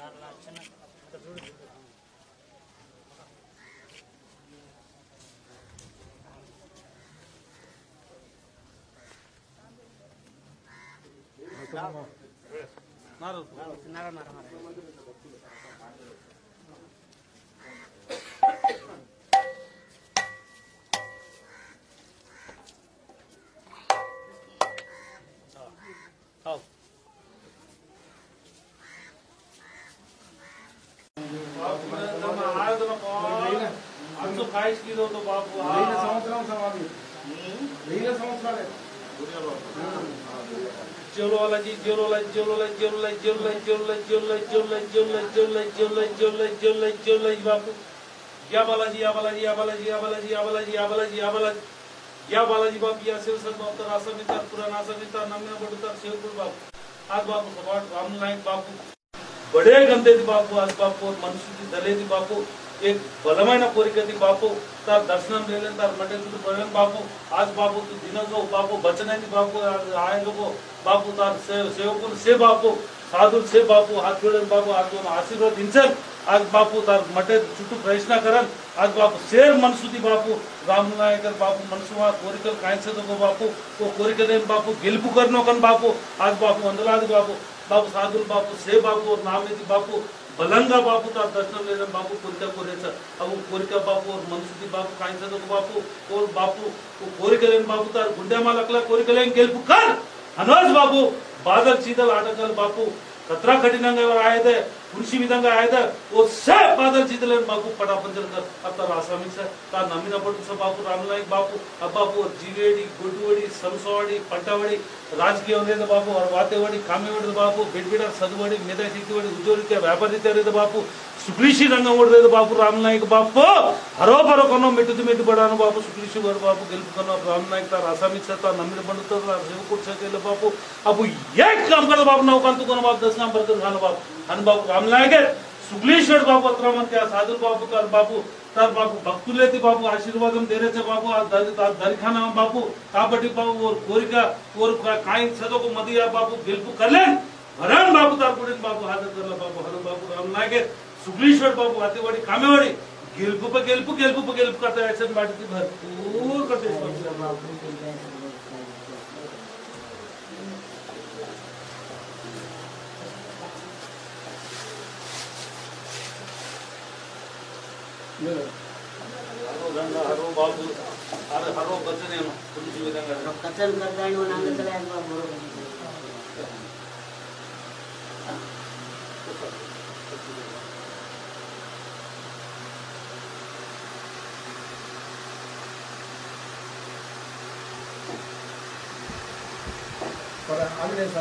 बापू या बालाजी या बालाजी या बालाजी या बालाजी या बालाजी या बालाजी या बालाजी या बालाजी बाप या शिव बाप आसा मित्र पुराण आसा मित्र नम्य बड़ुता शिवपुर बाप आज बापू सवाट राम नायक बापू बड़े गंदे बापू आज बापू मनुष्य दलेदी बापू एक बलమైన కోరికది బాపు తార్ దర్శనం లేలేం తార్ మటే చుట్టూ పోలేం బాపు आज बापू तू दिनों बापू बचनेदी बापू आएगो बापू तार सेवकुल से बापू साधुल से बापू हाथ जोड़े बापू आज आशीर्वाद दिंचन आज बापू तार मटे చుట్టూ ప్రయత్న करन आज बापू शेर मनसुदी बापू राम नायकर बापू मनसुवा कोरिकल कायसेदो बापू वो कोरिकलेन बापू गेलुपु करनो कन बापू आज बापू अंदलादी बापू बापू साधुल बापू से बापू और नामेदी बापू बलंगा बापू तार दर्शन ले बापू कोरिका कोरेचा अब कोरिका बापू और मनसुदी बापू कायसेदो बापू और बापू वो कोरिकलेन बापू तार गुंडेमा लकला कोरिकलेन गेलुपु कर हनोज बापू बादल चीदल आटकल बापू कतरा कठिनंगा आए थे पुरुषी विधंगा आए थे वो सब बादल चीदल बापू पटापंचल कर अब तार आसामी से तार नमीना पड़ू से बापू रामनायक बापू अब बापू और जीवेड़ी गुड्डुवड़ी सरसवाड़ी पंटावड़ी राजकीय बापू और वातेवाड़ी कामेवाड़ी बापू बिडबिड़ा सदुवाड़ी मेधा सिक्किवाड़ी उद्योग व्यापारी बापू सुक्लीशी रंग ओडे बापू रामनायक बापू हरो भरो कनो मेटुदी मेटु बड़ानो बापू सुक्लीशी वर बापू गेलुपुकनो रामनायक तार आसामी से तार नमीना पंडित तार सेवकुट से केले बापू अब एक काम कर बापू नौकांतु कोनो बापू 10 नाम बरकर खानो बापू हन बापू रामनायक सुक्लीश्वर बापू अत्रमन के साधु बापू तार बापू भक्तुलेती बापू आशीर्वादम देरेचे बापू दरिखाना बापू काबटी बापू और कोरिका और काई सदो को मदिया बापू गेलुपु करलेन भरण बापू तार पुडिन बापू हाजर करला बापू हन बापू रामनायक सुक्लीश्वर बापू आतेवाड़ी कामेवाड़ी गेलुपु पे गेलुपु करते ऐसे बाटी भरपूर करते हरो बापू अरे हरो बचने पुरुषी विधंगा कचन करता है वो नांग चला है बाबू पर अगले साल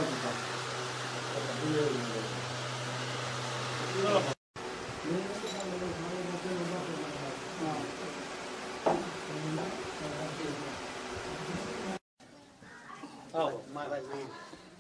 महाराज नहीं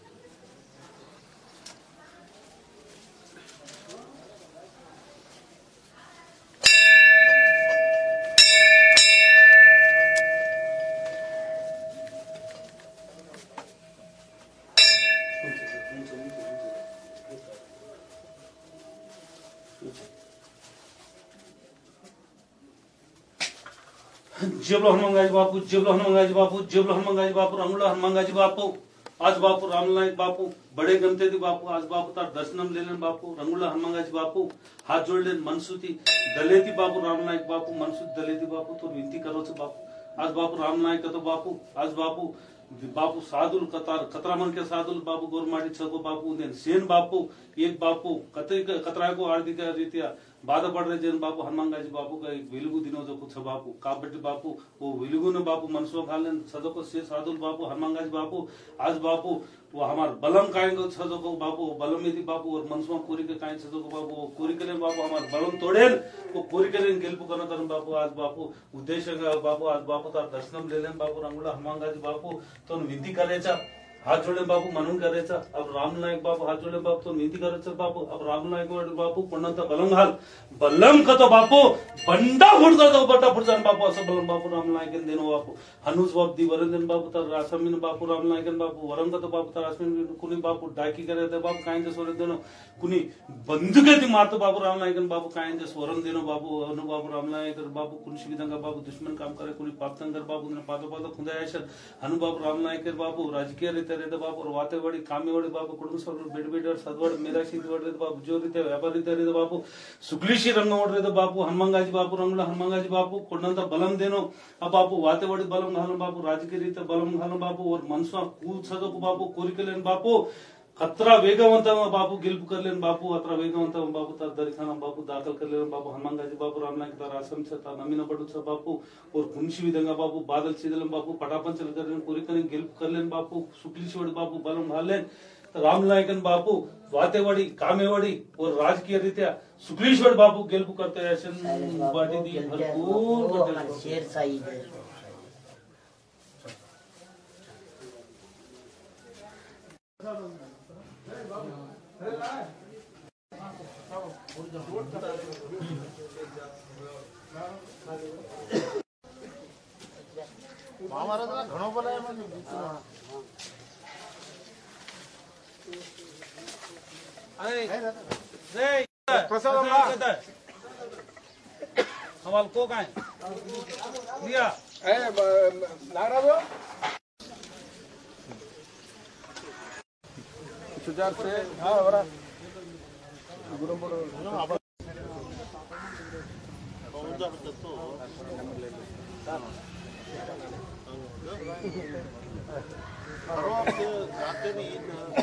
जेबलो हनुमानगाजी बापू जेबलो हनुमानगाजी बापू जेबलो हनुमानगाजी बापू रंगुला हनुमानगाजी बापू आज बापू रामनायक बापू बड़े गमते थी बापू आज बापू तार दर्शनम लेलन बापू रंगुला हनुमानगाजी बापू हाथ जोड़ लेन मनसुती दलेती बापू रामनायक बापू मनसुती दलेती बापू तो विनती करो से बापू आज बापू रामनायक तो बापू आज बापू बापू साधुल कतरामन के साधुल बापू गोरमाटी छको बापू सेन बापू एक बापू कतरा को आर्थिक रीत्या బాధపడరే జన్ బాపు హనుమాన్గాजी बापू का एक వెలుగు दिनों कुछ बापू కాబట్టి बापू वो వెలుగు ने बापू मनसो खालन सदो को से साधुल बापू हनुमानगाजी बापू आज बापू वो हमार बलम कायंगो सदो को बापू बलम यदि बापू और मनसो कोरी के कायं सदो को बापू कोरी कले बापू हमार बलम तोड़ेन वो कोरी कले गेलपु करन तन बापू आज बापू उद्देश्य बापू आज बापू तार दर्शनम लेलेन बापू रंगुला हनुमानगाजी बापू तो विनती करेचा हात जोडले बापू म्हणून करायचा अब राम नायक बापू हात जोडले बापू तो विनती करायचं बापू अब राम नायक बापू कोणाचा बलम घाल बलम करतो बापू बंडा फुट करतो बट्टा फुट जाण बापू असं बलम बापू राम नायकन देनो बापू हनुज बाप दी वरंदन बापू तर रासमीन बापू राम नायकन बापू वरंग करतो बापू तर रासमीन कुणी बापू डाकी करायचं बापू कायंचे स्वर देनो कुणी बंदुके मारतो बापू राम नायकन बापू कायंचे स्वरम देनो बापू अनु बापू राम नायक बापू कुणी विधंगा बापू दुश्मन काम करे कुणी पापतंगर बापू पातो पातो खुदायशन हनु बापू राम नायक बापू राजकीय रीत्या रीते बापू वातेवाडी कामेवाडी बापू कुटुंब सभ्యులు बेडबेडर सदवड मेराशी वड बापू जो रीते व्यापार रीत्या रीते बापू सुकलीशी रंग वड बापू हनुमंगाजी बापू रंगला हनुमंगाजी बापू कोणंत बलम देनो अब बापू वातेवाडी बलम घालो बापू राजकीय रीत्या बलम घालो बापू और मनसुआ कूद सजको बापू कोरिकलेन बापू अत्रा वेगवंत बापू गिल्प करलेन बापू अत्रा वेगवंत बापू तर दरिखाना बापू दाखल करलेन बापू हनुमंगाजी बापू रामनायक तर आसम छता नमीन पडुचा बापू और कुंशी विधंगा बापू बादल चिदलम बापू पटापंचल करलेन कोरिकने गिल्प करलेन बापू सुकलीशवड बापू बलम घालेन रामनायकन बापू वातेवाडी कामेवाडी और राजकीय रीत्या सुकलीश्वर बापू गेल्प करते अशन बाटी दी भरपूर शेर साई महाराजाला घणो बोलाय हमाल को काय लिया नागराज सुजार से हाँ बरा गुरुपुर जाते नहीं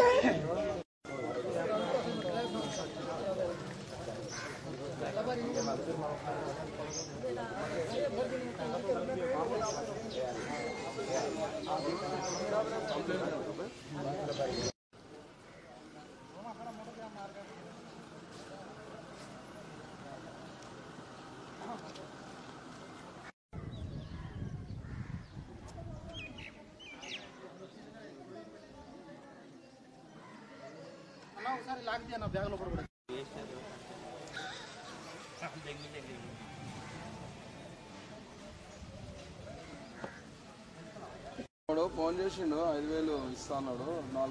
लाग दिया ना बैग लोग ఫోన్ చేసిండు 5000 ఇస్తా అన్నాడు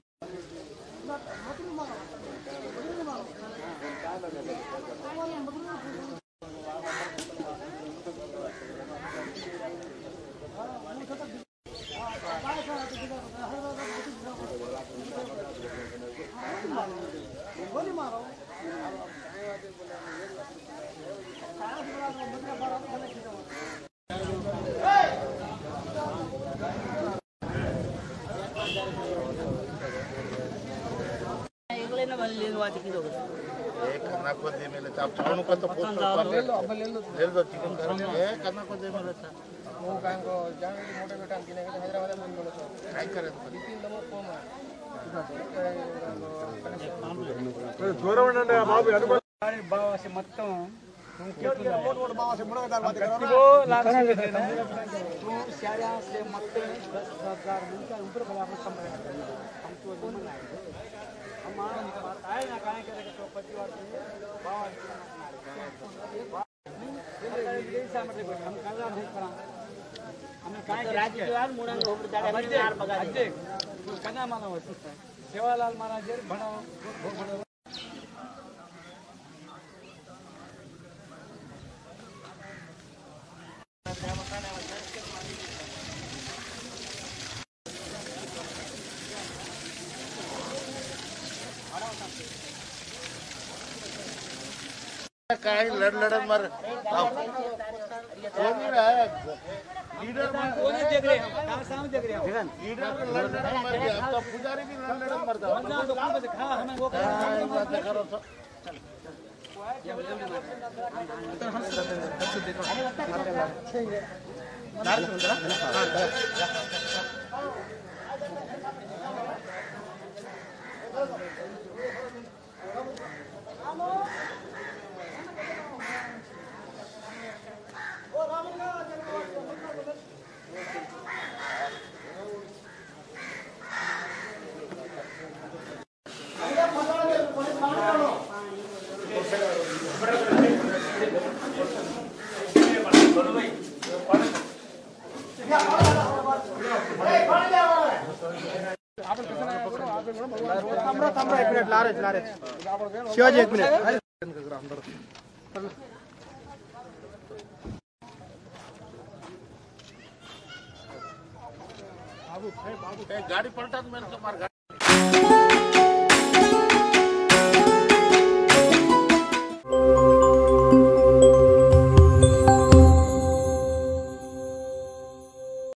करना को दे मिले आप चावल को तो पोस्ट कर ले लो चिकन कर ले करना को दे मिले वो कान को जाने की मोटे बेटा किने के हैदराबाद में बोलो काय करे तीन नंबर फोन है దూరం ఉండండి బాబు అనుకో బావాసి మొత్తం मोट बाबा मुड़ा बात करो तू सारा से मत सरकार उनका ऊपर बड़ा समय हम तो नहीं हमारा आए ना काहे करे तो परिवार बाबा हम काला नहीं करा हमें काहे राजकीय मुड़ा ऊपर दादा चार बगा दे कना मानो सेवालाल महाराज भणो भणो काय लड़त मर कौन रहा है लीडर कौन देख रहे हैं कहां सामने देख रहे हैं लीडर लड़त मर गया अब तो पुजारी भी लड़त मरता है तो कहां पे दिखा हमें वो बात करो तो शिवाजी एक मिनिट गाड़ी पलटा तो मैंने तो मार